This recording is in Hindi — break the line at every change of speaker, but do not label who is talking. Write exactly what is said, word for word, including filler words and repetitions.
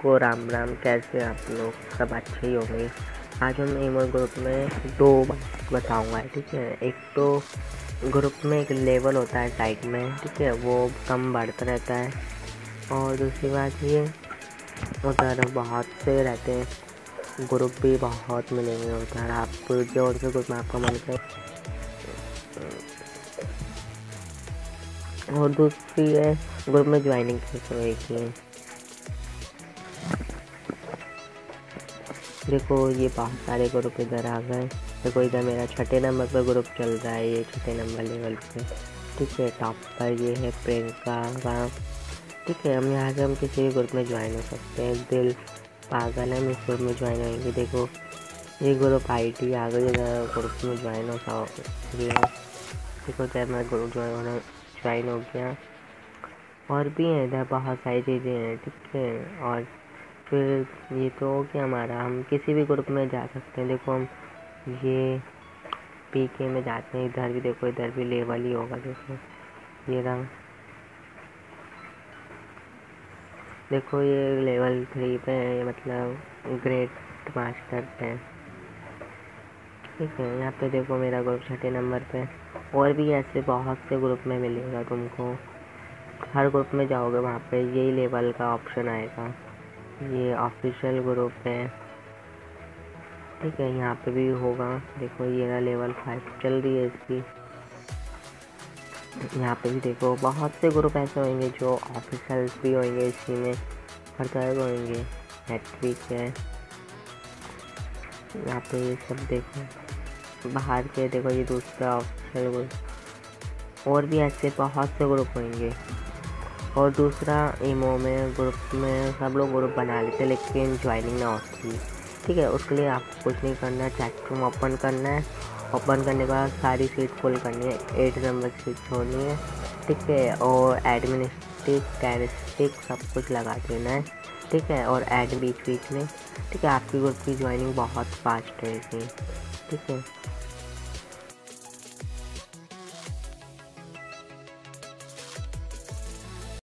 सबको राम राम। कैसे आप लोग? सब अच्छे ही होंगे। आज हम ईमो ग्रुप में दो बात बताऊंगा, ठीक है। एक तो ग्रुप में एक लेवल होता है साइड में, ठीक है, वो कम बढ़ता रहता है। और दूसरी बात ये, उधर बहुत से रहते हैं, ग्रुप भी बहुत मिलेंगे उधर। आप जो से ग्रुप में आपका मन करे। और दूसरी है, ग्रुप में ज्वाइनिंग कैसे होगी। देखो ये बहुत सारे ग्रुप इधर आ गए। देखो इधर मेरा छठे नंबर पर ग्रुप चल रहा है, ये छठे नंबर लेवल पे, ठीक है। टॉप पर ये है प्रियंका का, ठीक है। हम यहाँ से हम किसी भी ग्रुप में ज्वाइन हो सकते हैं। दिल पागल है, हम इस ग्रुप में ज्वाइन होंगे। देखो ये ग्रुप आई टी आ गई, ग्रुप में ज्वाइन हो गया। देखो जब मैं ग्रुप ज्वाइन होना ज्वाइन हो गया। और भी है इधर बहुत सारी चीज़ें हैं, ठीक है। और फिर ये तो हो गया हमारा, हम किसी भी ग्रुप में जा सकते हैं। देखो हम ये पी के में जाते हैं, इधर भी देखो, इधर भी लेवल ही होगा। देखो ये रंग, देखो ये लेवल थ्री पे है, मतलब ग्रेट मास्टर पे, ठीक है। यहाँ पे देखो मेरा ग्रुप छठे नंबर पे। और भी ऐसे बहुत से ग्रुप में मिलेगा तुमको। हर ग्रुप में जाओगे वहाँ पे यही लेवल का ऑप्शन आएगा। ये ऑफिशियल ग्रुप है, ठीक है। यहाँ पे भी होगा। देखो ये ना लेवल फाइव चल रही है इसकी। यहाँ पे भी देखो बहुत से ग्रुप ऐसे होंगे जो ऑफिशियल भी होंगे, इसी में हर तरह के होंगे। नेटफ्लिक्स है यहाँ पे, ये सब देखो बाहर के। देखो ये दूसरा ऑफिशियल ग्रुप। और भी ऐसे बहुत से ग्रुप होंगे। और दूसरा ईमो में ग्रुप में सब लोग ग्रुप बना लेते, लेकिन ज्वाइनिंग ना होती, ठीक है। उसके लिए आपको कुछ नहीं करना है, चैट रूम ओपन करना है। ओपन करने के बाद सारी सीट फुल करनी है, एट नंबर सीट छोड़नी है, ठीक है। और एडमिनिस्ट्रेटिव कैरेक्टरिस्टिक सब कुछ लगा देना है, ठीक है। और ऐड बीच बीच में, ठीक है। आपकी ग्रुप की ज्वाइनिंग बहुत फास्ट रहेगी, ठीक है।